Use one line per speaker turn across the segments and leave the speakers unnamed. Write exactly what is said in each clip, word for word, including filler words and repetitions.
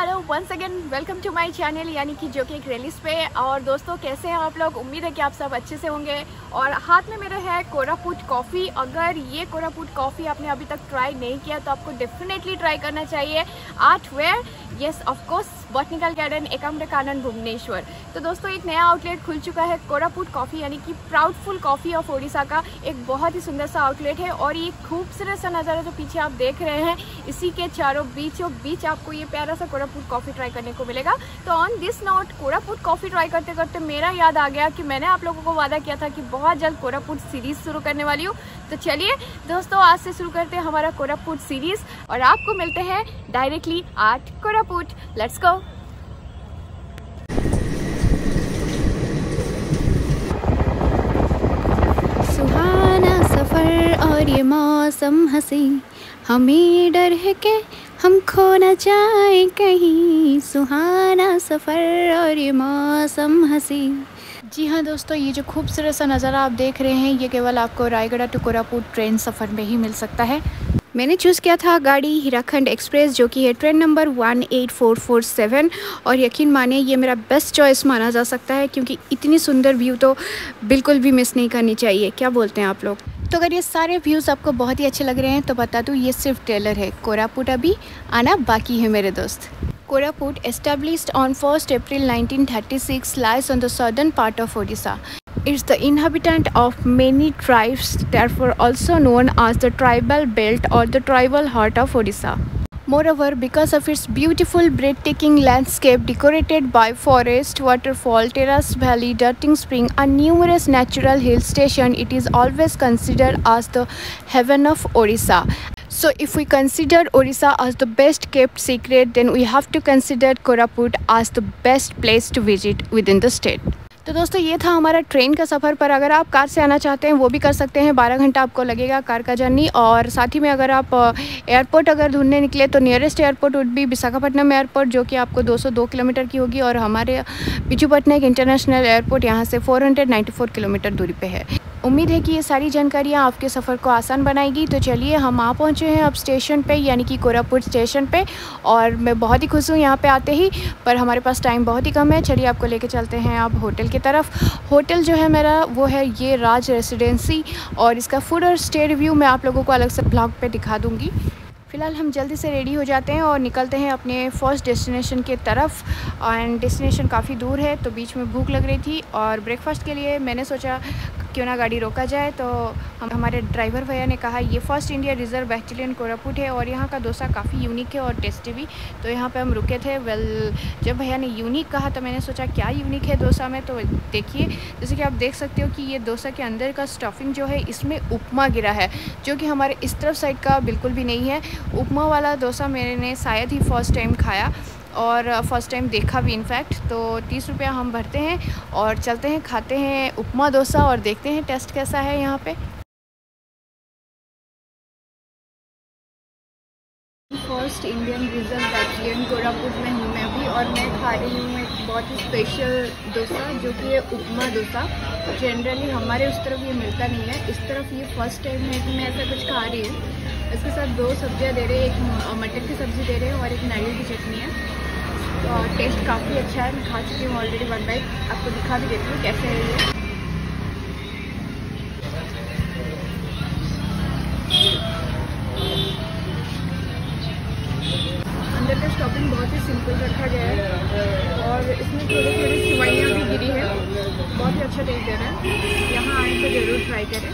Hello once again welcome to my channel यानी कि जो कि एक रेलिस पे। और दोस्तों कैसे हैं आप लोग? उम्मीद है कि आप सब अच्छे से होंगे। और हाथ में मेरे है कोरापुट कॉफ़ी। अगर ये कोरापुट कॉफ़ी आपने अभी तक ट्राई नहीं किया तो आपको डेफिनेटली ट्राई करना चाहिए। Art ware, yes of course, botanical garden, Ekamra Kanan, Bhubaneswar. तो दोस्तों एक नया आउटलेट खुल चुका है कोरापुट कॉफ़ी यानी कि प्राउडफुल कॉफ़ी ऑफ ओडिशा का। एक बहुत ही सुंदर सा आउटलेट है और ये खूबसूरत सा नज़ारा जो पीछे आप देख रहे हैं, इसी के चारों बीचों बीच आपको ये प्यारा सा कोरापुट कॉफ़ी ट्राई करने को मिलेगा। तो on this note Koraput coffee try करते करते मेरा याद आ गया कि मैंने आप लोगों को वादा किया था कि बहुत जल्द कोरापुट सीरीज़ शुरू करने वाली हूँ। तो चलिए दोस्तों आज से शुरू करते हैं हमारा कोरापुट सीरीज़ और आपको मिलते हैं directly at Koraput. Let's go.
सुहाना सफ़र और ये मौसम हंसी, हमें डर है कि हम खो न जाए कहीं। सुहाना सफ़र और ये मौसम हंसी। जी हाँ दोस्तों, ये जो खूबसूरत सा नज़ारा आप देख रहे हैं ये केवल आपको रायगढ़ टू कोरापुट ट्रेन सफ़र में ही मिल सकता है। मैंने चूज़ किया था गाड़ी हीराखंड एक्सप्रेस जो कि है train number one eight four four seven. और यकीन माने ये मेरा बेस्ट चॉइस माना जा सकता है क्योंकि इतनी सुंदर व्यू तो बिल्कुल भी मिस नहीं करनी चाहिए। क्या बोलते हैं आप लोग? तो अगर ये सारे व्यूज़ आपको बहुत ही अच्छे लग रहे हैं तो बता दूँ ये सिर्फ ट्रेलर है, कोरापुट अभी आना बाकी है मेरे दोस्त। Koraput, established on first April nineteen thirty-six, lies on the southern part of Odisha. It's the inhabitant of many tribes, therefore also known as the tribal belt or the tribal heart of Odisha. Moreover, because of its beautiful, breathtaking landscape decorated by forest, waterfall, terrace valley, dirting spring, and numerous natural hill stations, it is always considered as the heaven of Odisha. So if we consider Odisha as the best kept secret, then we have to consider Koraput as the best place to visit within the state. तो दोस्तों ये था हमारा train का सफ़र। पर अगर आप car से आना चाहते हैं वो भी कर सकते हैं। बारह घंटा आपको लगेगा कार का जर्नी। और साथ ही में अगर आप एयरपोर्ट अगर ढूंढने निकले तो nearest airport would be Visakhapatnam airport जो कि आपको दो सौ दो किलोमीटर की होगी। और हमारे बिजू पटनायक इंटरनेशनल एयरपोर्ट यहाँ से चार सौ चौरानवे किलोमीटर दूरी पे है। उम्मीद है कि ये सारी जानकारियाँ आपके सफ़र को आसान बनाएगी। तो चलिए हम आ पहुँचे हैं अब स्टेशन पे यानी कि कोरापुट स्टेशन पे। और मैं बहुत ही खुश हूँ यहाँ पे आते ही, पर हमारे पास टाइम बहुत ही कम है। चलिए आपको लेके चलते हैं अब होटल की तरफ। होटल जो है मेरा वो है ये राज रेसिडेंसी और इसका फूड और स्टे रिव्यू मैं आप लोगों को अलग से ब्लॉग पे दिखा दूँगी। फ़िलहाल हम जल्दी से रेडी हो जाते हैं और निकलते हैं अपने फर्स्ट डेस्टिनेशन के तरफ। एंड डेस्टिनेशन काफ़ी दूर है तो बीच में भूख लग रही थी और ब्रेकफास्ट के लिए मैंने सोचा क्यों ना गाड़ी रोका जाए। तो हम हमारे ड्राइवर भैया ने कहा ये first India reserve battalion Koraput है और यहाँ का डोसा काफ़ी यूनिक है और टेस्टी भी। तो यहाँ पे हम रुके थे। वेल जब भैया ने यूनिक कहा तो मैंने सोचा क्या यूनिक है डोसा में। तो देखिए जैसे कि आप देख सकते हो कि ये डोसा के अंदर का स्टफिंग जो है इसमें उपमा गिरा है जो कि हमारे इस तरफ साइड का बिल्कुल भी नहीं है। उपमा वाला डोसा मैंने शायद ही फर्स्ट टाइम खाया और फर्स्ट टाइम देखा भी इनफैक्ट। तो तीस रुपया हम भरते हैं और चलते हैं खाते हैं उपमा डोसा और देखते हैं टेस्ट कैसा है यहाँ पे। First Indian reserve battalion Koraput में हूँ मैं भी और मैं खा रही हूँ एक बहुत ही स्पेशल डोसा जो कि है उपमा डोसा। जनरली हमारे उस तरफ ये मिलता नहीं है, इस तरफ ये फर्स्ट टाइम है कि मैं ऐसा कुछ खा रही हूँ। इसके साथ दो सब्जियाँ दे रहे हैं, एक मटर की सब्ज़ी दे रहे हैं और एक नारियल की चटनी है। और टेस्ट काफ़ी अच्छा है, मैं खा चुकी हूँ ऑलरेडी वन बाइट, आपको दिखा भी देती हूँ कैसे है ये। अंदर का स्टफिंग बहुत ही सिंपल रखा गया है और इसमें थोड़ी थोड़ी सिवाइयाँ भी गिरी है, बहुत ही अच्छा टेस्ट दे रहा है। यहाँ आए तो ज़रूर ट्राई करें।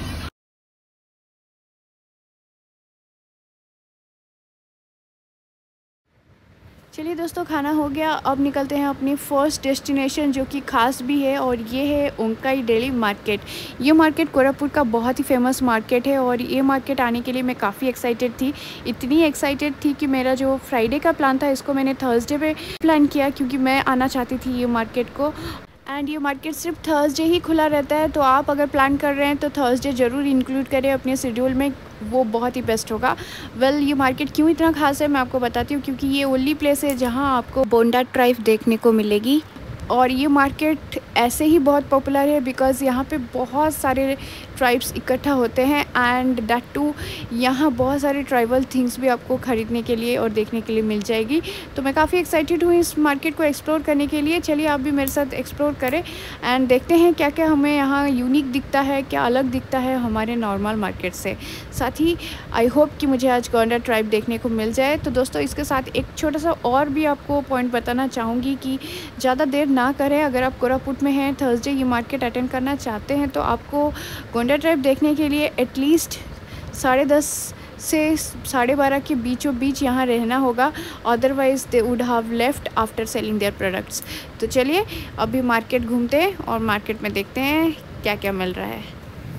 चलिए दोस्तों खाना हो गया, अब निकलते हैं अपनी फ़र्स्ट डेस्टिनेशन जो कि खास भी है और ये है ओंकाई डेली मार्केट। ये मार्केट कोरापुट का बहुत ही फेमस मार्केट है और ये मार्केट आने के लिए मैं काफ़ी एक्साइटेड थी। इतनी एक्साइटेड थी कि मेरा जो फ्राइडे का प्लान था इसको मैंने थर्सडे पे प्लान किया क्योंकि मैं आना चाहती थी ये मार्केट को। एंड ये मार्केट सिर्फ थर्सडे ही खुला रहता है तो आप अगर प्लान कर रहे हैं तो थर्सडे ज़रूर इंक्लूड करें अपने शेड्यूल में, वो बहुत ही बेस्ट होगा। वेल well, ये मार्केट क्यों इतना खास है मैं आपको बताती हूँ क्योंकि ये ओनली प्लेस है जहाँ आपको बोंडा ट्राइब देखने को मिलेगी।
और ये मार्केट ऐसे ही बहुत पॉपुलर है बिकॉज़ यहाँ पे बहुत सारे ट्राइब्स इकट्ठा होते हैं एंड दैट टू यहाँ बहुत सारे ट्राइबल थिंग्स भी आपको ख़रीदने के लिए और देखने के लिए मिल जाएगी। तो मैं काफ़ी एक्साइटेड हूँ इस मार्केट को एक्सप्लोर करने के लिए। चलिए आप भी मेरे साथ एक्सप्लोर करें एंड देखते हैं क्या क्या हमें यहाँ यूनिक दिखता है, क्या अलग दिखता है हमारे नॉर्मल मार्केट से। साथ ही आई होप कि मुझे आज गोंडा ट्राइब देखने को मिल जाए। तो दोस्तों इसके साथ एक छोटा सा और भी आपको पॉइंट बताना चाहूँगी कि ज़्यादा देर ना करें। अगर आप कोरापुट में हैं, थर्सडे ये मार्केट अटेंड करना चाहते हैं तो आपको गोंडा ट्राइब देखने के लिए एटलीस्ट साढ़े दस से साढ़े बारह के बीचों बीच यहाँ रहना होगा, otherwise they would have left after selling their products. तो चलिए अभी मार्केट घूमते हैं और मार्केट में देखते हैं क्या क्या मिल रहा है।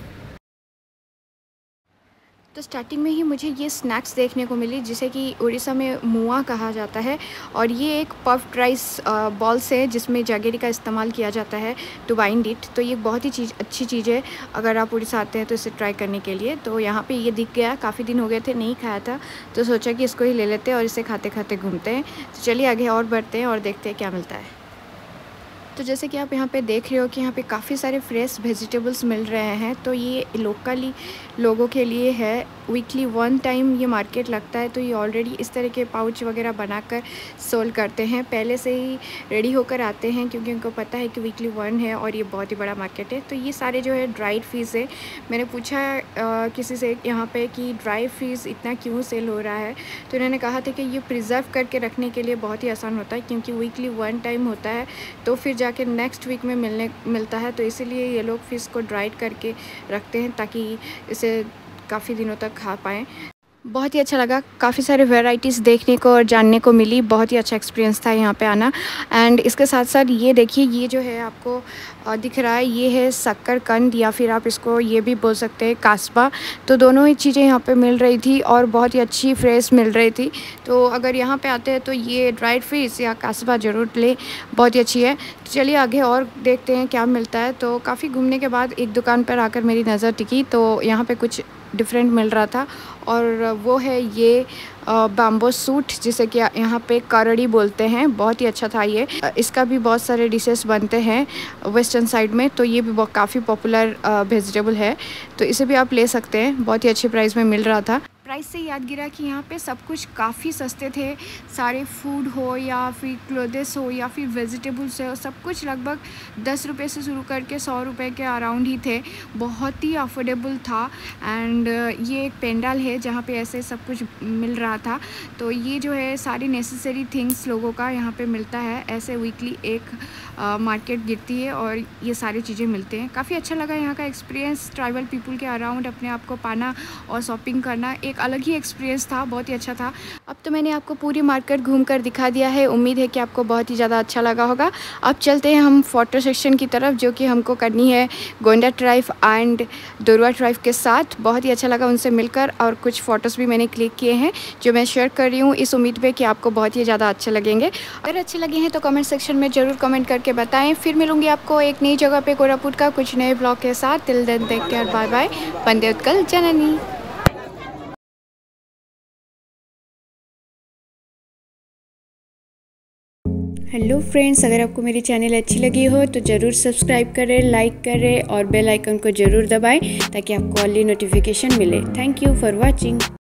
तो स्टार्टिंग में ही मुझे ये स्नैक्स देखने को मिली जिसे कि उड़ीसा में मुआ कहा जाता है और ये एक पफ्ड राइस बॉल्स है जिसमें जागेरी का इस्तेमाल किया जाता है टू बाइंड इट। तो ये बहुत ही चीज़ अच्छी चीज़ है अगर आप उड़ीसा आते हैं तो इसे ट्राई करने के लिए। तो यहाँ पे ये दिख गया, काफ़ी दिन हो गए थे नहीं खाया था तो सोचा कि इसको ही ले लेते हैं और इसे खाते खाते घूमते हैं। तो चलिए आगे और बढ़ते हैं और देखते हैं क्या मिलता है। तो जैसे कि आप यहाँ पे देख रहे हो कि यहाँ पे काफ़ी सारे फ्रेश वेजिटेबल्स मिल रहे हैं। तो ये लोकली लोगों के लिए है, वीकली वन टाइम ये मार्केट लगता है। तो ये ऑलरेडी इस तरह के पाउच वगैरह बनाकर सोल करते हैं, पहले से ही रेडी होकर आते हैं क्योंकि उनको पता है कि वीकली वन है और ये बहुत ही बड़ा मार्केट है। तो ये सारे जो है ड्राइड फिश है। मैंने पूछा आ, किसी से यहाँ पे कि ड्राई फिश इतना क्यों सेल हो रहा है, तो इन्होंने कहा था कि ये प्रिजर्व करके रखने के लिए बहुत ही आसान होता है क्योंकि वीकली वन टाइम होता है तो फिर जाके नेक्स्ट वीक में मिलने मिलता है। तो इसीलिए ये लोग फ़िश को ड्राइड करके रखते हैं ताकि इसे काफ़ी दिनों तक खा पाएँ। बहुत ही अच्छा लगा, काफ़ी सारे वैरायटीज़ देखने को और जानने को मिली। बहुत ही अच्छा एक्सपीरियंस था यहाँ पे आना। एंड इसके साथ साथ ये देखिए, ये जो है आपको दिख रहा है ये है शक्करकंद या फिर आप इसको ये भी बोल सकते हैं कास्बा। तो दोनों ही चीज़ें यहाँ पे मिल रही थी और बहुत ही अच्छी फ्रेश मिल रही थी। तो अगर यहाँ पे आते हैं तो ये ड्राइड फिश या कास्बा ज़रूर ले, बहुत ही अच्छी है। तो चलिए आगे और देखते हैं क्या मिलता है। तो काफ़ी घूमने के बाद एक दुकान पर आकर मेरी नज़र टिकी तो यहाँ पर कुछ डिफरेंट मिल रहा था और वो है ये बैम्बो सूट जिसे कि यहाँ पे करड़ी बोलते हैं। बहुत ही अच्छा था ये। इसका भी बहुत सारे डिशेस बनते हैं वेस्टर्न साइड में। तो ये भी काफ़ी पॉपुलर वेजिटेबल है तो इसे भी आप ले सकते हैं। बहुत ही अच्छे प्राइस में मिल रहा था। प्राइस से याद गिरा कि यहाँ पे सब कुछ काफ़ी सस्ते थे। सारे फूड हो या फिर क्लोथ्स हो या फिर वेजिटेबल्स हो, सब कुछ लगभग दस रुपये से शुरू करके सौ रुपये के अराउंड ही थे। बहुत ही अफोर्डेबल था। एंड ये एक पेंडाल है जहाँ पे ऐसे सब कुछ मिल रहा था। तो ये जो है सारी नेसेसरी थिंग्स लोगों का यहाँ पे मिलता है। ऐसे वीकली एक मार्केट गिरती है और ये सारी चीज़ें मिलते हैं। काफ़ी अच्छा लगा यहाँ का एक्सपीरियंस। ट्राइबल पीपल के अराउंड अपने आप को पाना और शॉपिंग करना एक अलग ही एक्सपीरियंस था, बहुत ही अच्छा था। अब तो मैंने आपको पूरी मार्केट घूमकर दिखा दिया है। उम्मीद है कि आपको बहुत ही ज़्यादा अच्छा लगा होगा। अब चलते हैं हम फ़ोटो सेक्शन की तरफ जो कि हमको करनी है Gonda tribe and Dorwa tribe के साथ। बहुत ही अच्छा लगा उनसे मिलकर और कुछ फ़ोटोज़ भी मैंने क्लिक किए हैं जो मैं शेयर कर रही हूँ इस उम्मीद पे कि आपको बहुत ही ज़्यादा अच्छे लगेंगे। अगर अच्छे लगे हैं तो कमेंट सेक्शन में ज़रूर कमेंट करके बताएं। फिर मिलूंगी आपको एक नई जगह पे कोरापुट का कुछ नए ब्लॉग के साथ। Till then take care, bye bye, Vande Utkal Janani. Hello friends, अगर आपको मेरी चैनल अच्छी लगी हो तो ज़रूर सब्सक्राइब करें, लाइक करें और बेल आइकन को ज़रूर दबाएं ताकि आपको अर्ली नोटिफिकेशन मिले। Thank you for watching.